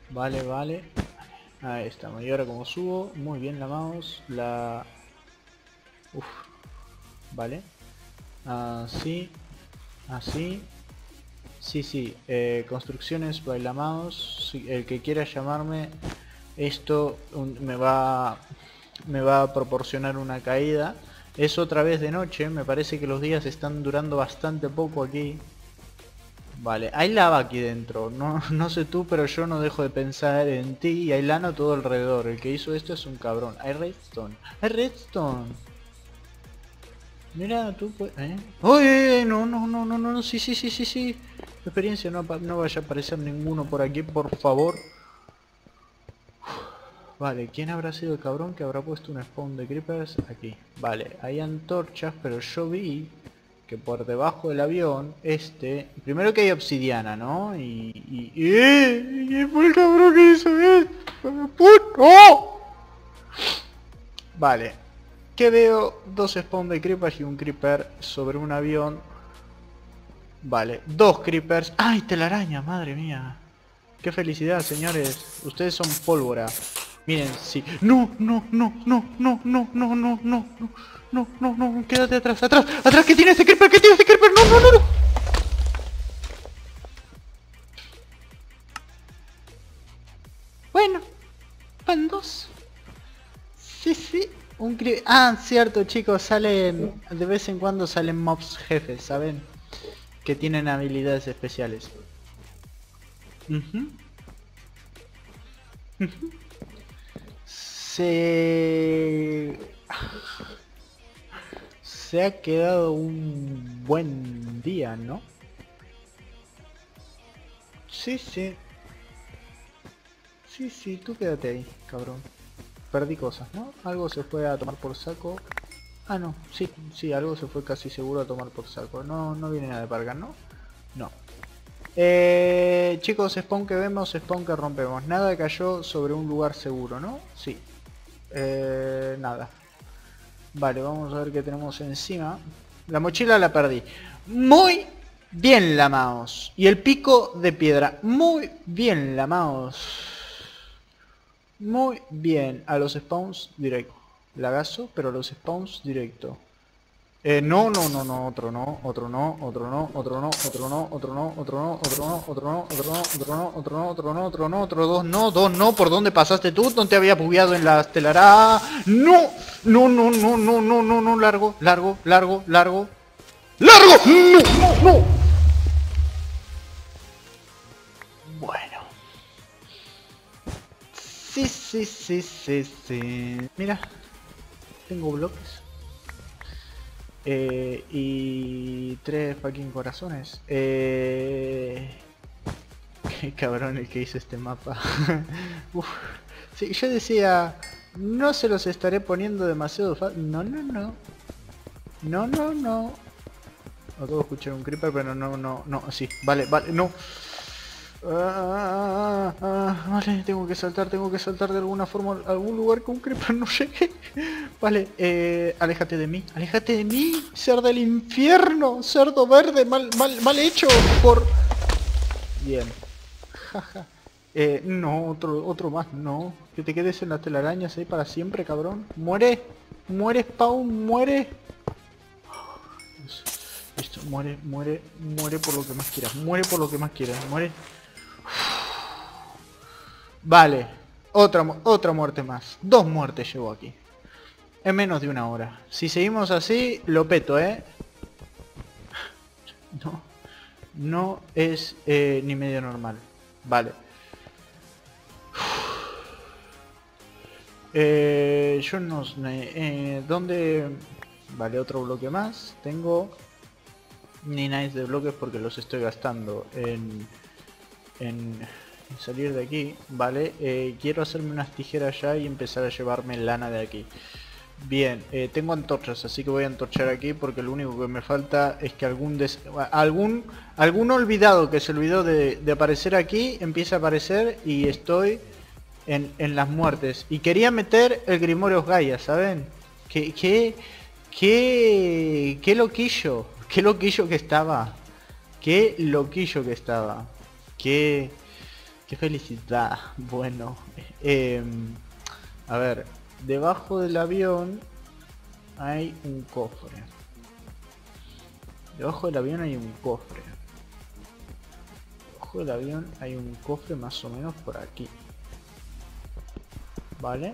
Vale, vale. Ahí estamos. Y ahora como subo, muy bien la mouse. La... Uf. Vale. Así. Así. Sí, sí. Eh, construcciones baila mouse. Sí, el que quiera llamarme, esto un, me va me va a proporcionar una caída. Es otra vez de noche. Me parece que los días están durando bastante poco aquí. Vale, hay lava aquí dentro, no, no sé tú, pero yo no dejo de pensar en ti y hay lana todo alrededor. El que hizo esto es un cabrón. Hay redstone, hay redstone. Mira, tú pues... ¿eh? ¡Oye! No, no, no, no, no, no, sí, sí, sí, sí, sí. Experiencia, no, no vaya a aparecer ninguno por aquí, por favor. Vale, ¿quién habrá sido el cabrón que habrá puesto un spawn de creepers aquí? Vale, hay antorchas, pero yo vi que por debajo del avión, este... Primero que hay obsidiana, ¿no? Y... y... y ¡eh! ¿Quién fue el cabrón que hizo esto? ¡Puto! Vale. Que veo dos spawn de creepers y un creeper sobre un avión. Vale, dos creepers. ¡Ay, telaraña! Madre mía. ¡Qué felicidad, señores! Ustedes son pólvora. Miren, sí. ¡No, no, no, no, no, no, no, no, no, no! No, no, no, quédate atrás, atrás, atrás, que tiene ese creeper, que tiene ese creeper, no, no, no, no. Bueno, van dos. Sí, sí, un creeper. Ah, cierto, chicos, salen, de vez en cuando salen mobs jefes, ¿saben? Que tienen habilidades especiales. Uh-huh. Uh-huh. Se... Se ha quedado un buen día, ¿no? Sí, sí. Sí, sí, tú quédate ahí, cabrón. Perdí cosas, ¿no? Algo se fue a tomar por saco. Ah, no, sí, sí, algo se fue casi seguro a tomar por saco. No, no viene nada de pargar, ¿no? No. Eh, chicos, spawn que vemos, spawn que rompemos. Nada cayó sobre un lugar seguro, ¿no? Sí. Eh, nada. Vale, vamos a ver qué tenemos encima. La mochila la perdí. Muy bien la mouse. Y el pico de piedra. Muy bien la mouse. Muy bien. A los spawns directo. Lagazo, pero a los spawns directo. Eh, no, no, no, no, otro no, otro no, otro no, otro no, otro no, otro no, otro no, otro no, otro no, otro no, otro no, otro no, otro no, otro no, otro dos, no, dos no, ¿por dónde pasaste tú? ¿No te había bugueado en la estelará? ¡No! No, no, no, no, no, no, no, largo, largo, largo, largo. ¡Largo! ¡No, no, no! Bueno. Sí, sí, sí, sí, sí. Mira, tengo bloques. Eh, y tres fucking corazones. Eh... Qué cabrón el que hizo este mapa. Uf. Sí, yo decía, no se los estaré poniendo demasiado fácil. No, no, no. No, no, no. Acabo de escuchar un creeper, pero no, no, no. Sí, vale, vale, no. Ah, ah, ah, vale, tengo que saltar, tengo que saltar de alguna forma a algún lugar que un creeper no llegue. Vale, eh, aléjate de mí, aléjate de mí, ser del infierno, cerdo verde, mal, mal, mal hecho por... Bien. Jaja. Eh, no, otro, otro más, no. Que te quedes en las telarañas ahí para siempre, cabrón. Muere, muere, Spawn, muere. Listo, muere, muere, muere por lo que más quieras, muere por lo que más quieras, muere. Vale, otra, otra muerte más. Dos muertes llevo aquí. En menos de una hora. Si seguimos así, lo peto, ¿eh? No, no es eh, ni medio normal. Vale. Eh, yo no sé... Eh, ¿Dónde...? Vale, otro bloque más. Tengo... Ni nice de bloques porque los estoy gastando en... En... salir de aquí, vale, eh, quiero hacerme unas tijeras ya y empezar a llevarme lana de aquí. Bien, eh, tengo antorchas, así que voy a antorchar aquí porque lo único que me falta es que algún des algún algún olvidado que se olvidó de, de aparecer aquí empiece a aparecer y estoy en, en las muertes. Y quería meter el Grimorio Gaia, ¿saben? Que qué, qué, qué loquillo, qué loquillo que estaba, qué loquillo que estaba, qué... Qué felicidad. Bueno, eh, a ver, debajo del avión hay un cofre. Debajo del avión hay un cofre. Debajo del avión hay un cofre más o menos por aquí. Vale.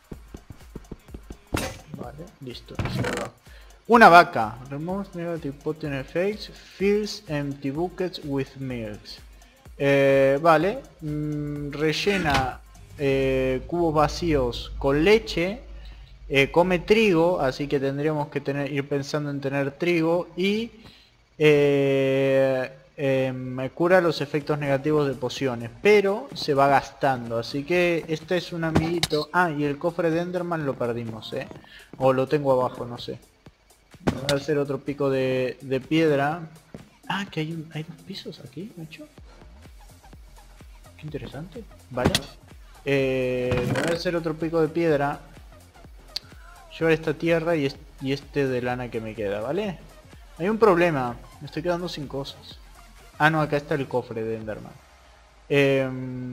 Vale, listo. Una vaca. Remove negative potent effects. Fills empty buckets with milk. Eh, vale. Mm, rellena eh, cubos vacíos con leche. Eh, come trigo, así que tendríamos que tener, ir pensando en tener trigo. Y eh, eh, me cura los efectos negativos de pociones, pero se va gastando, así que este es un amiguito. Ah, y el cofre de Enderman lo perdimos, eh o lo tengo abajo, no sé. Voy a hacer otro pico de, de piedra. Ah, que hay, un, hay dos pisos aquí, macho. Qué interesante. Vale, eh, voy a hacer otro pico de piedra, llevar esta tierra y, est y este de lana que me queda, ¿vale? Hay un problema, me estoy quedando sin cosas. Ah, no, acá está el cofre de Enderman. Eh,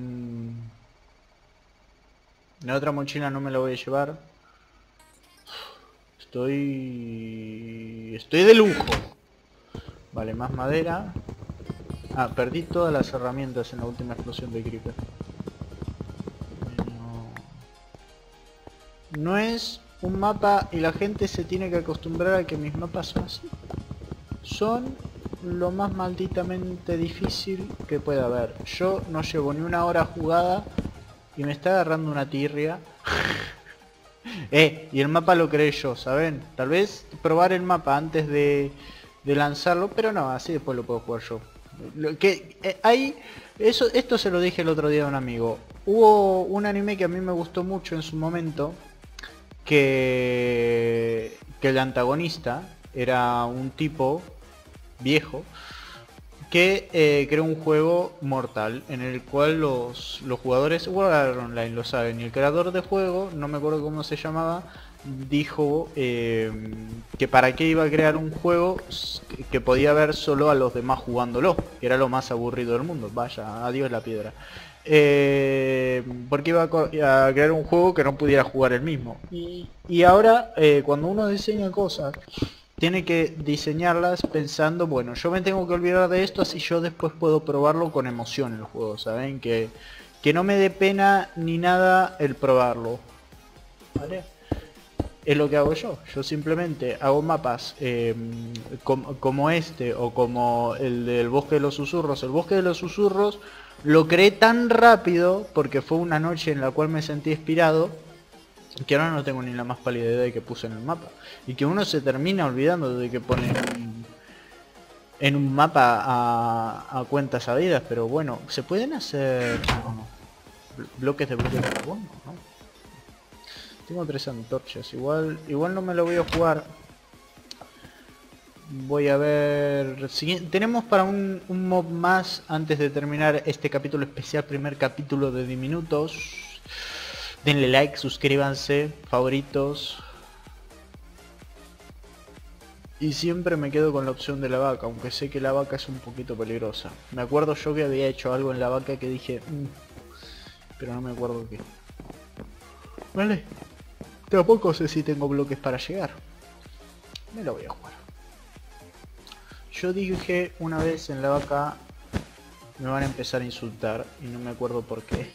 la otra mochila no me la voy a llevar. Estoy... Estoy de lujo. Vale, más madera. Ah, perdí todas las herramientas en la última explosión de Creeper. No... no es un mapa y la gente se tiene que acostumbrar a que mis mapas son así. Son lo más malditamente difícil que puede haber. Yo no llevo ni una hora jugada y me está agarrando una tirria. eh, y el mapa lo creé yo, ¿saben? Tal vez probar el mapa antes de, de lanzarlo, pero no, así después lo puedo jugar yo. Lo que eh, hay, eso, esto se lo dije el otro día a un amigo. Hubo un anime que a mí me gustó mucho en su momento, que, que el antagonista era un tipo viejo que eh, creó un juego mortal en el cual los, los jugadores War Online lo saben, y el creador de juego, no me acuerdo cómo se llamaba, dijo eh, que para qué iba a crear un juego que, que podía ver solo a los demás jugándolo, que era lo más aburrido del mundo. Vaya, adiós la piedra. Eh, porque iba a, a crear un juego que no pudiera jugar él mismo. Y, y ahora eh, cuando uno diseña cosas, tiene que diseñarlas pensando, bueno, yo me tengo que olvidar de esto, así yo después puedo probarlo con emoción el juego, ¿saben? Que, que no me dé pena ni nada el probarlo, ¿vale? Es lo que hago yo. Yo simplemente hago mapas eh, com, como este o como el del Bosque de los Susurros. El Bosque de los Susurros lo creé tan rápido porque fue una noche en la cual me sentí inspirado, que ahora no tengo ni la más pálida idea de que puse en el mapa. Y que uno se termina olvidando de que pone en, en un mapa a, a cuentas sabidas. Pero bueno, ¿se pueden hacer no, bloques de bloques de carbono? ¿No? Tengo tres antorchas, igual igual no me lo voy a jugar. Voy a ver... Tenemos para un, un mob más antes de terminar este capítulo especial, primer capítulo de Diminutos. Denle like, suscríbanse, favoritos. Y siempre me quedo con la opción de la vaca, aunque sé que la vaca es un poquito peligrosa. Me acuerdo yo que había hecho algo en la vaca que dije... Mmm, pero no me acuerdo qué. Vale. Tampoco sé si tengo bloques para llegar. Me lo voy a jugar. Yo dije una vez en la vaca... Me van a empezar a insultar y no me acuerdo por qué.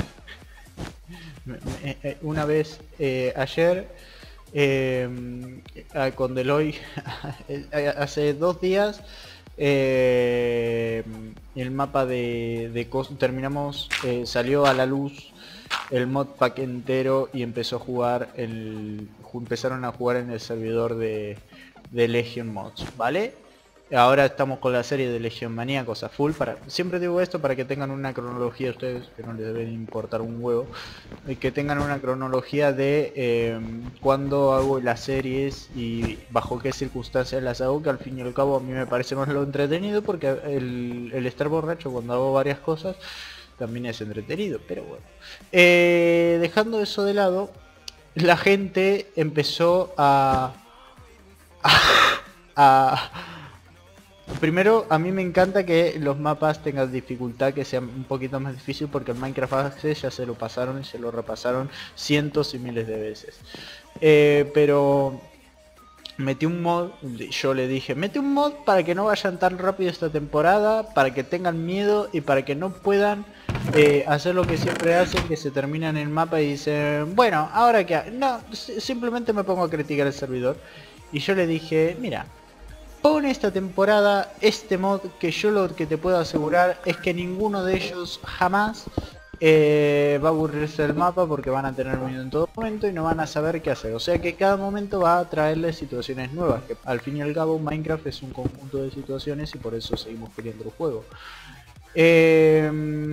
Una vez eh, ayer eh, con Deloy hace dos días eh, el mapa de, de terminamos eh, salió a la luz el modpack entero y empezó a jugar el empezaron a jugar en el servidor de, de Legion Mods, ¿vale? Ahora estamos con la serie de Legion Maníacos a full. Para, siempre digo esto para que tengan una cronología, ustedes que no les deben importar un huevo, que tengan una cronología de eh, cuándo hago las series y bajo qué circunstancias las hago, que al fin y al cabo a mí me parece más lo entretenido, porque el, el estar borracho cuando hago varias cosas también es entretenido, pero bueno. Eh, dejando eso de lado, la gente empezó a... a, a primero, a mí me encanta que los mapas tengan dificultad, que sean un poquito más difícil, porque el Minecraft Access ya se lo pasaron y se lo repasaron cientos y miles de veces. Eh, pero metí un mod, yo le dije, mete un mod para que no vayan tan rápido esta temporada, para que tengan miedo y para que no puedan eh, hacer lo que siempre hacen, que se terminan el mapa y dicen, bueno, ahora que no, simplemente me pongo a criticar el servidor. Y yo le dije, mira, pon esta temporada este mod, que yo lo que te puedo asegurar es que ninguno de ellos jamás eh, va a aburrirse del mapa, porque van a tener miedo en todo momento y no van a saber qué hacer. O sea que cada momento va a traerles situaciones nuevas, que al fin y al cabo Minecraft es un conjunto de situaciones y por eso seguimos queriendo el juego. Eh...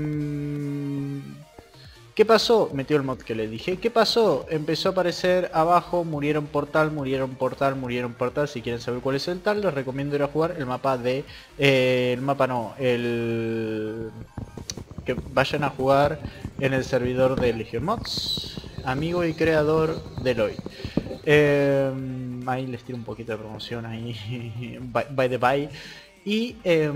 ¿Qué pasó? Metió el mod que le dije. ¿Qué pasó? Empezó a aparecer abajo, murieron por tal, murieron por tal, murieron por tal. Si quieren saber cuál es el tal, les recomiendo ir a jugar el mapa de... Eh, el mapa no, el... que vayan a jugar en el servidor de Legion Mods, amigo y creador de Eloy. Eh, ahí les tiro un poquito de promoción ahí, by, by the by. Y eh,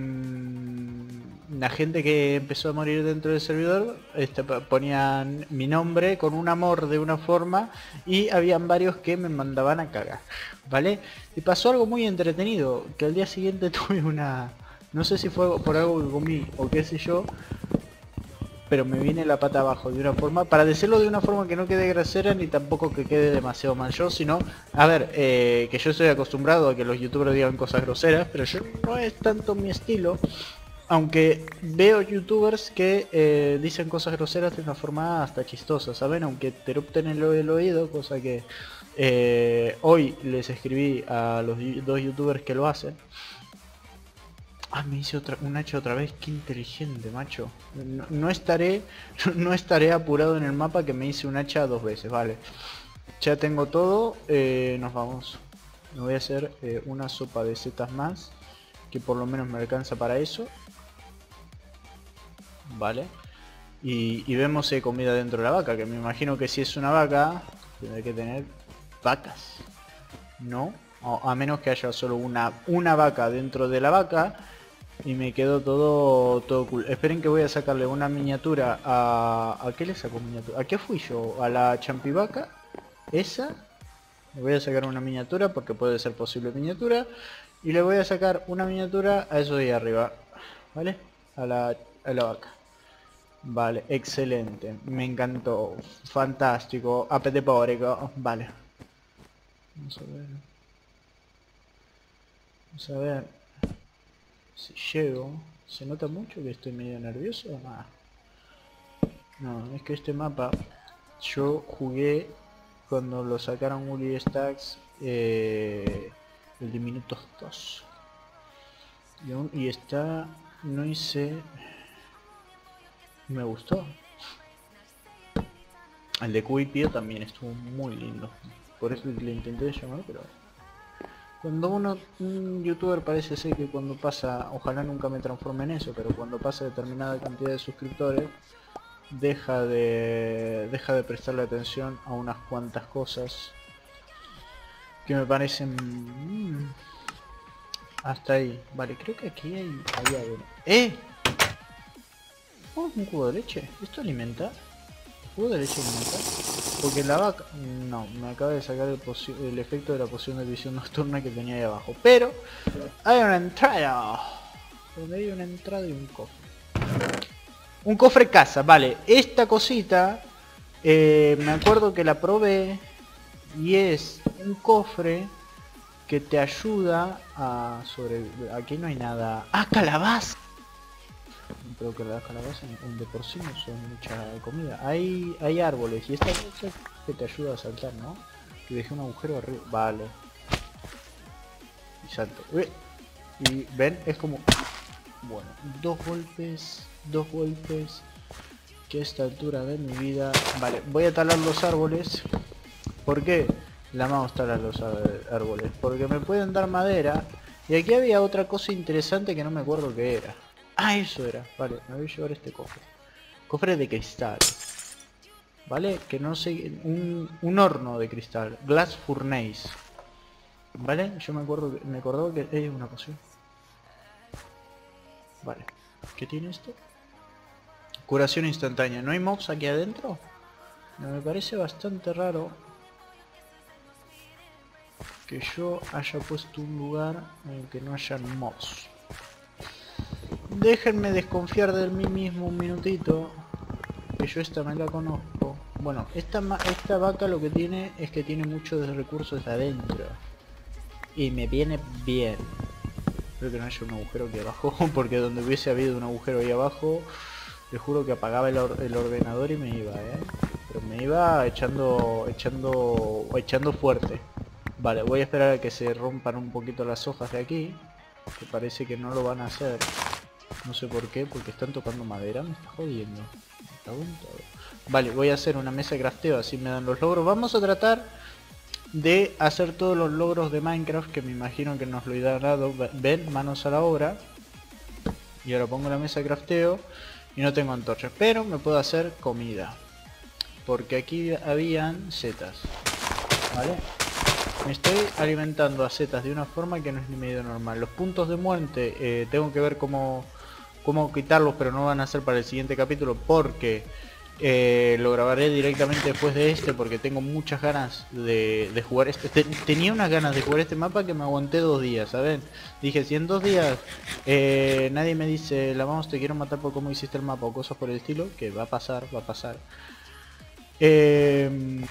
la gente que empezó a morir dentro del servidor este, ponían mi nombre con un amor de una forma, y habían varios que me mandaban a cagar, ¿vale? Y pasó algo muy entretenido, que al día siguiente tuve una... no sé si fue por algo que comí o qué sé yo, pero me viene la pata abajo de una forma, para decirlo de una forma que no quede grosera ni tampoco que quede demasiado mal yo, sino, a ver, eh, que yo estoy acostumbrado a que los youtubers digan cosas groseras, pero yo no es tanto mi estilo, aunque veo youtubers que eh, dicen cosas groseras de una forma hasta chistosa, ¿saben? Aunque te erupten el, el oído, cosa que eh, hoy les escribí a los dos youtubers que lo hacen. Ah, me hice otra, un hacha otra vez, qué inteligente, macho. No, no estaré no estaré apurado en el mapa, que me hice un hacha dos veces, vale. Ya tengo todo, eh, nos vamos. Me voy a hacer eh, una sopa de setas más, que por lo menos me alcanza para eso. Vale. Y, y vemos si hay comida dentro de la vaca, que me imagino que si es una vaca, tendré que tener vacas. No, a menos que haya solo una, una vaca dentro de la vaca. Y me quedó todo todo cool. Esperen que voy a sacarle una miniatura a... ¿A qué le saco miniatura? ¿A qué fui yo? ¿A la champivaca? ¿Esa? Le voy a sacar una miniatura porque puede ser posible miniatura. Y le voy a sacar una miniatura a eso de ahí arriba. ¿Vale? A la, a la vaca. Vale, excelente. Me encantó. Fantástico. Apetepórico. Vale. Vamos a ver. Vamos a ver. Si llego, ¿se nota mucho que estoy medio nervioso? Ah. No, es que este mapa yo jugué cuando lo sacaron Uli Stacks, eh, el de minutos dos. Y, aún, y está, no hice, me gustó. El de Cuipio también estuvo muy lindo, por eso le intenté llamar, pero... Cuando uno, un youtuber parece ser que cuando pasa, ojalá nunca me transforme en eso, pero cuando pasa determinada cantidad de suscriptores, deja de, deja de prestarle atención a unas cuantas cosas que me parecen... Mmm, hasta ahí. Vale, creo que aquí hay, hay algo. ¡Eh! Oh, un cubo de leche. ¿Esto alimenta? ¿El cubo de leche alimenta? Porque la vaca... No, me acaba de sacar el, el efecto de la poción de visión nocturna que tenía ahí abajo. Pero hay una entrada. Donde hay una entrada y un cofre. Un cofre casa, vale. Esta cosita, eh, me acuerdo que la probé. Y es un cofre que te ayuda a sobrevivir. Aquí no hay nada. ¡Ah, calabaza! Creo que las calabazas de por sí no son mucha comida. Hay, hay árboles y esta cosa que te ayuda a saltar, ¿no? Que dejé un agujero arriba. Vale. Y salto. Uy. Y ven, es como... Bueno, dos golpes, dos golpes. Que a esta altura de mi vida... Vale, voy a talar los árboles. ¿Por qué? La mouse talar los árboles. Porque me pueden dar madera. Y aquí había otra cosa interesante que no me acuerdo qué era. Ah, eso era. Vale, me voy a llevar este cofre. Cofre de cristal. Vale, que no sé... Un, un horno de cristal. Glass Furnace. Vale, yo me acuerdo que... Me acordaba que... Eh, una poción. Vale. ¿Qué tiene esto? Curación instantánea. ¿No hay mobs aquí adentro? No, me parece bastante raro que yo haya puesto un lugar en el que no hayan mobs. Déjenme desconfiar de mí mismo un minutito, que yo esta me la conozco. Bueno, esta, esta vaca lo que tiene es que tiene muchos recursos adentro. Y me viene bien. Espero que no haya un agujero aquí abajo, porque donde hubiese habido un agujero ahí abajo, les juro que apagaba el, or el ordenador y me iba, ¿eh? Pero me iba echando, echando, echando fuerte. Vale, voy a esperar a que se rompan un poquito las hojas de aquí, que parece que no lo van a hacer. No sé por qué, porque están tocando madera, me está jodiendo. Me cago en todo. Vale, voy a hacer una mesa de crafteo, así me dan los logros. Vamos a tratar de hacer todos los logros de Minecraft, que me imagino que nos lo irán dado. Ven, manos a la obra. Y ahora pongo la mesa de crafteo y no tengo antorchas, pero me puedo hacer comida, porque aquí habían setas. Vale, me estoy alimentando a setas de una forma que no es ni medio normal. Los puntos de muerte eh, tengo que ver cómo, cómo quitarlos, pero no van a ser para el siguiente capítulo, porque eh, lo grabaré directamente después de este, porque tengo muchas ganas de, de jugar este. Ten, tenía unas ganas de jugar este mapa que me aguanté dos días, ¿saben? Dije, si en dos días eh, nadie me dice, la vamos, te quiero matar por cómo hiciste el mapa o cosas por el estilo, que va a pasar, va a pasar. Eh...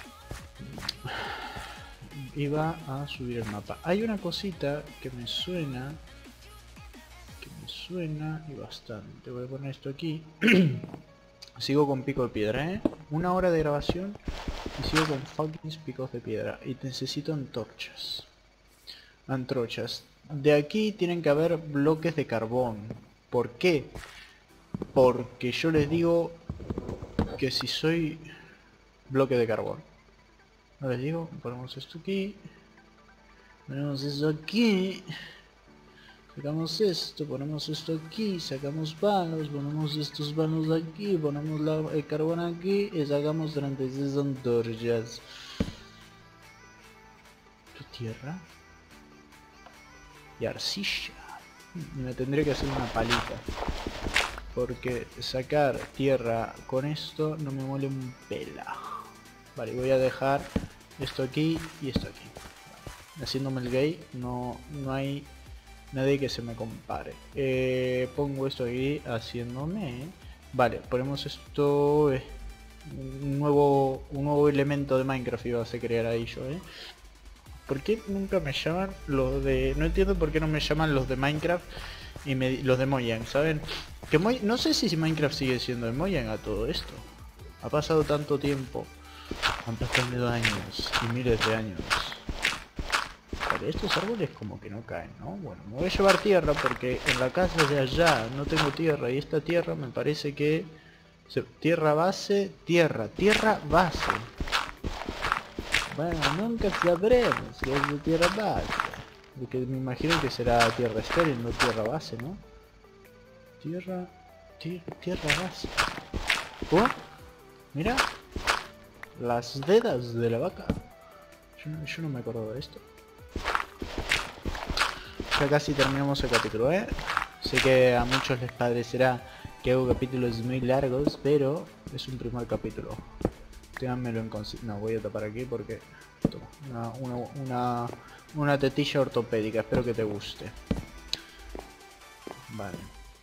Iba a subir el mapa. Hay una cosita que me suena, que me suena y bastante. Voy a poner esto aquí. Sigo con pico de piedra, ¿eh? Una hora de grabación y sigo con fucking picos de piedra. Y necesito antorchas. Antorchas. De aquí tienen que haber bloques de carbón. ¿Por qué? Porque yo les digo que si soy bloque de carbón. No les digo, ponemos esto aquí, ponemos esto aquí, sacamos esto, ponemos esto aquí, sacamos palos, ponemos estos palos aquí, ponemos la, el carbón aquí y sacamos treinta y seis antorchas. ¿Tu tierra? Y arcilla. Me tendré que hacer una palita, porque sacar tierra con esto no me mole un pela. Vale, voy a dejar esto aquí y esto aquí. Vale. Haciéndome el gay, no, no hay nadie que se me compare. Eh, pongo esto aquí haciéndome. Vale, ponemos esto. Eh, un nuevo un nuevo elemento de Minecraft iba a hacer crear ahí yo, eh. ¿Por qué nunca me llaman los de...? No entiendo por qué no me llaman los de Minecraft y me, los de Mojang, ¿saben? Que Mo... No sé si Minecraft sigue siendo de Mojang a todo esto. Ha pasado tanto tiempo. Han pasado años y miles de años. Vale, estos árboles como que no caen, ¿no? Bueno, me voy a llevar tierra porque en la casa de allá no tengo tierra y esta tierra me parece que... Se... Tierra base, tierra, tierra base. Bueno, nunca sabremos si es de tierra base. Porque me imagino que será tierra estéril, no tierra base, ¿no? Tierra... Tierra base. ¿Oh? Mira. Las dedas de la vaca. Yo, yo no me acuerdo de esto. Ya casi terminamos el capítulo, ¿eh? Sé que a muchos les parecerá que hago capítulos muy largos, pero es un primer capítulo. Ténganmelo en consideración. No, voy a tapar aquí porque... Toma, una, una, una, una tetilla ortopédica. Espero que te guste. Vale.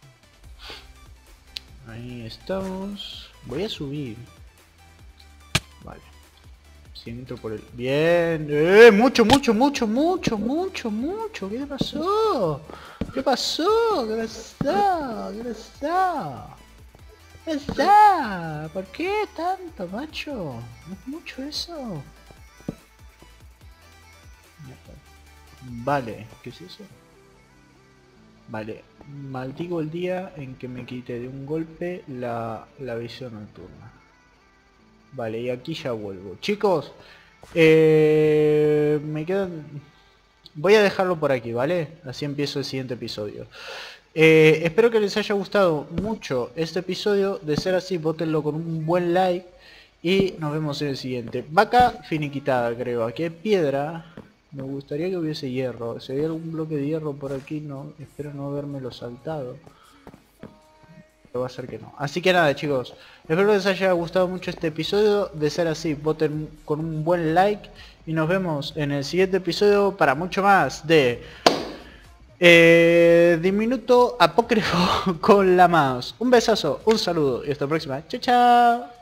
Ahí estamos. Voy a subir. Vale. Si entro por el... Bien. ¡Eh! Mucho, mucho, mucho, mucho, mucho, mucho. ¿Qué pasó? ¿Qué pasó? ¿Qué pasó? ¿Qué pasó? ¿Qué pasó? ¿Por qué tanto, macho? ¿No es mucho eso? Vale. ¿Qué es eso? Vale. Maldigo el día en que me quité de un golpe la, la visión nocturna. Vale, y aquí ya vuelvo. Chicos, eh, me quedan... Voy a dejarlo por aquí, ¿vale? Así empiezo el siguiente episodio. Eh, espero que les haya gustado mucho este episodio. De ser así, votenlo con un buen like. Y nos vemos en el siguiente. Vaca finiquitada, creo. Aquí hay piedra. Me gustaría que hubiese hierro. Si hay algún bloque de hierro por aquí, no. Espero no habérmelo saltado. va a ser que no. Así que nada, chicos, espero que les haya gustado mucho este episodio. De ser así, voten con un buen like y nos vemos en el siguiente episodio para mucho más de eh, Diminuto Apócrifo con la mouse. Un besazo, un saludo y hasta la próxima. Chao, chao.